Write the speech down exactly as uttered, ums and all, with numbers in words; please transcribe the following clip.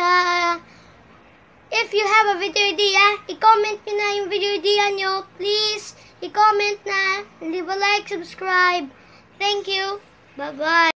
sa... If you have a video idea, i-comment nyo na yung video idea nyo. Please, i-comment na. Leave a like, subscribe. Thank you. Bye-bye.